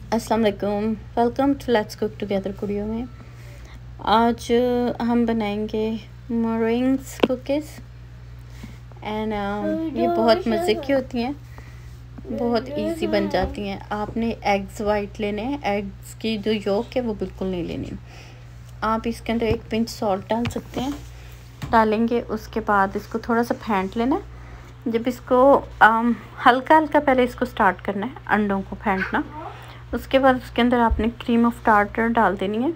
अस्सलाम वालेकुम, welcome to let's cook together video में। आज हम बनाएंगे मeringues कुकीज़ एंड ये बहुत मज़े की होती हैं, बहुत इजी बन जाती हैं। आपने एग्स वाइट लेने हैं, एग्स की जो योक है वो बिल्कुल नहीं लेनी। आप इसके अंदर एक पिंच सॉल्ट डाल सकते हैं, डालेंगे। उसके बाद इसको थोड़ा सा फेंट लेना है। जब इसको हल्का हल्का पहले इसको स्टार्ट करना है, अंडों को फेंटना। उसके बाद उसके अंदर आपने क्रीम ऑफ टार्टर डाल देनी है,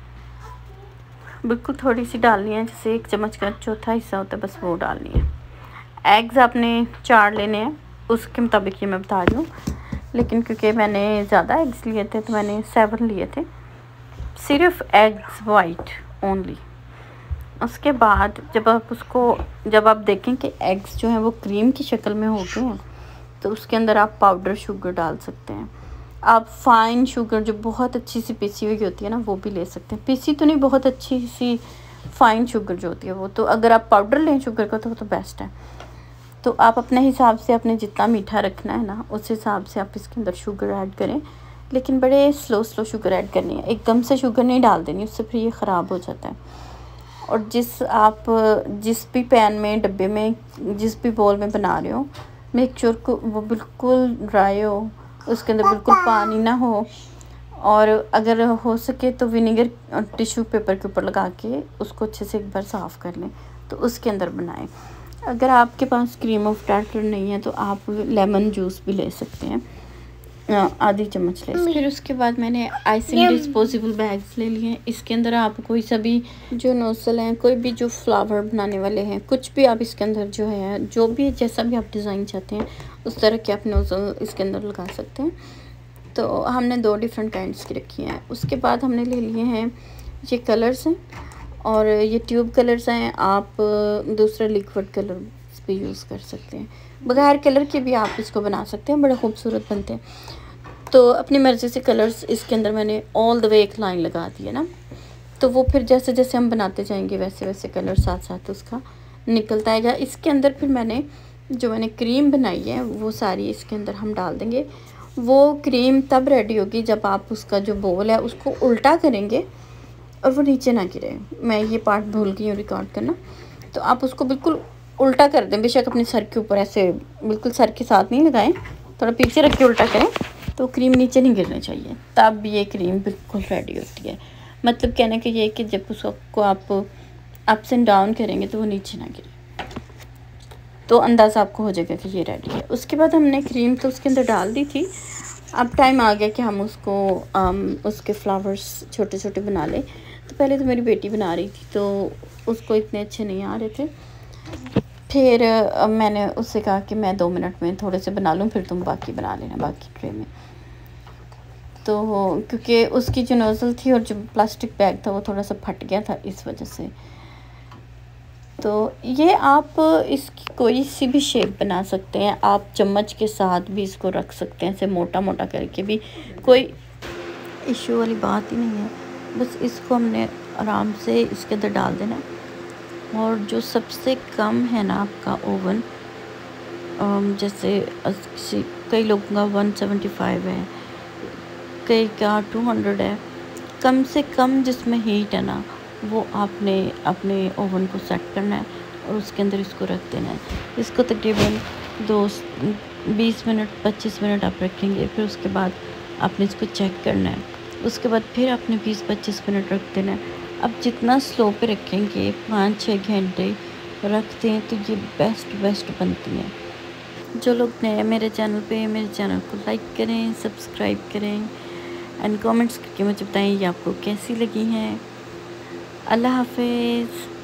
बिल्कुल थोड़ी सी डालनी है, जैसे 1 चम्मच का चौथा हिस्सा होता है, बस वो डालनी है। एग्स आपने 4 लेने हैं, उसके मुताबिक ये मैं बता रही हूँ, लेकिन क्योंकि मैंने ज़्यादा एग्स लिए थे तो मैंने 7 लिए थे, सिर्फ एग्स वाइट ओनली। उसके बाद जब आप देखें कि एग्स जो हैं वो क्रीम की शक्ल में हो गए हैं, तो उसके अंदर आप पाउडर शुगर डाल सकते हैं। आप फाइन शुगर जो बहुत अच्छी सी पिसी हुई होती है ना, वो भी ले सकते हैं। पिसी तो नहीं, बहुत अच्छी सी फाइन शुगर जो होती है वो। तो अगर आप पाउडर लें शुगर का तो वो तो बेस्ट है। तो आप अपने हिसाब से, अपने जितना मीठा रखना है ना, उस हिसाब से आप इसके अंदर शुगर ऐड करें, लेकिन बड़े स्लो शुगर ऐड करनी है। एकदम से शुगर नहीं डाल देनी, उससे फिर ये ख़राब हो जाता है। और जिस भी पैन में, डब्बे में, जिस भी बोल में बना रहे हो, मेक श्योर को वो बिल्कुल ड्राई हो, उसके अंदर बिल्कुल पानी ना हो। और अगर हो सके तो विनेगर टिश्यू पेपर के ऊपर लगा के उसको अच्छे से एक बार साफ़ कर लें, तो उसके अंदर बनाएं। अगर आपके पास क्रीम ऑफ टार्टर नहीं है तो आप लेमन जूस भी ले सकते हैं, आधी चम्मच ले सकते। फिर उसके बाद मैंने आइसिंग डिस्पोजेबल बैग्स ले लिए हैं। इसके अंदर आप कोई सा भी जो नोजल हैं, कोई भी जो फ्लावर बनाने वाले हैं, कुछ भी आप इसके अंदर जो है, जो भी जैसा भी आप डिज़ाइन चाहते हैं उस तरह के आप नोजल इसके अंदर लगा सकते हैं। तो हमने 2 डिफरेंट काइंड्स की रखी हैं। उसके बाद हमने ले लिए हैं ये कलर्स हैं, और ये ट्यूब कलर्स हैं। आप दूसरे लिक्विड कलर्स भी यूज़ कर सकते हैं, बगैर कलर के भी आप इसको बना सकते हैं, बड़े खूबसूरत बनते हैं। तो अपनी मर्ज़ी से कलर्स इसके अंदर मैंने ऑल द वे एक लाइन लगा दी है ना, तो वो फिर जैसे जैसे हम बनाते जाएंगे वैसे वैसे कलर साथ साथ उसका निकलता आएगा। इसके अंदर फिर मैंने क्रीम बनाई है वो सारी इसके अंदर हम डाल देंगे। वो क्रीम तब रेडी होगी जब आप उसका जो बोल है उसको उल्टा करेंगे और वो नीचे ना गिरे। मैं ये पार्ट भूल गई हूँ रिकॉर्ड करना। तो आप उसको बिल्कुल उल्टा कर दें, बेशक अपने सर के ऊपर, ऐसे बिल्कुल सर के साथ नहीं लगाएं, थोड़ा पीछे रख के उल्टा करें, तो क्रीम नीचे नहीं गिरनी चाहिए, तब ये क्रीम बिल्कुल रेडी होती है। मतलब कहने का ये है कि जब उसको आप अप्स एंड डाउन करेंगे तो वो नीचे ना गिरे, तो अंदाज़ा आपको हो जाएगा कि ये रेडी है। उसके बाद हमने क्रीम तो उसके अंदर डाल दी थी। अब टाइम आ गया कि हम उसके फ्लावर्स छोटे छोटे बना लें। तो पहले तो मेरी बेटी बना रही थी, तो उसको इतने अच्छे नहीं आ रहे थे। फिर मैंने उससे कहा कि मैं 2 मिनट में थोड़े से बना लूँ, फिर तुम बाकी बना लेना बाकी ट्रे में। तो क्योंकि उसकी जो नोज़ल थी और जो प्लास्टिक बैग था वो थोड़ा सा फट गया था, इस वजह से। तो ये आप इसकी कोई सी भी शेप बना सकते हैं। आप चम्मच के साथ भी इसको रख सकते हैं, ऐसे मोटा मोटा करके भी, कोई इशू वाली बात ही नहीं है। बस इसको हमने आराम से इसके अंदर डाल देना। और जो सबसे कम है ना आपका ओवन, जैसे कई लोगों का 175 है, कई का 200 है, कम से कम जिसमें हीट है ना, वो आपने अपने ओवन को सेट करना है और उसके अंदर इसको रख देना है। इसको तकरीबन 20 मिनट 25 मिनट आप रखेंगे। फिर उसके बाद आपने इसको चेक करना है। उसके बाद फिर आपने 20-25 मिनट रख देना है। अब जितना स्लो पे रखेंगे, 5-6 घंटे रखते हैं, तो ये बेस्ट बनती हैं। जो लोग नए हैं मेरे चैनल को लाइक करें, सब्सक्राइब करें एंड कमेंट्स करके मुझे बताएं ये आपको कैसी लगी हैं। अल्लाह हाफिज़।